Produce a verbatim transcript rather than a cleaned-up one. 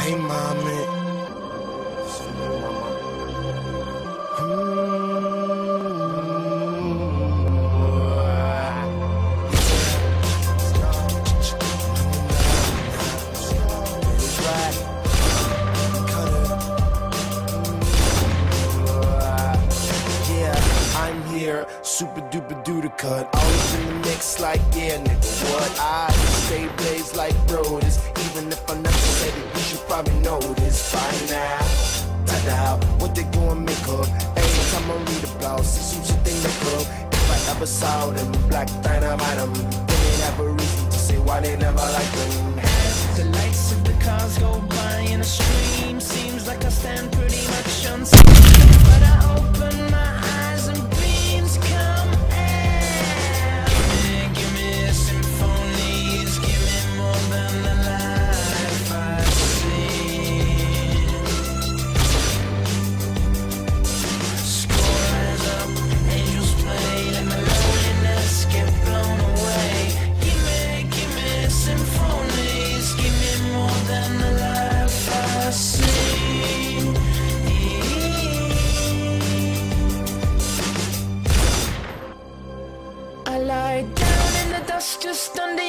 Hey, mommy. Super duper duper cut, always in the mix like yeah nigga what I stay blaze like Brodus. Even if I never said it, you should probably know this by now. Tada out what they gon' make up. Every time I read about see some shit they make up. If I ever saw them black dynamite them, then they'd have a reason to say why they never like them. As the lights of the cars go by in a stream, seems like I stand pretty much unseen, but I open my eyes and beams come in. Give me symphonies, give me more than the life I've seen. Score rise up, angels play, let my loneliness get blown away. Give me, give me symphonies, give me more than the life I've seen. I lie down in the dust just under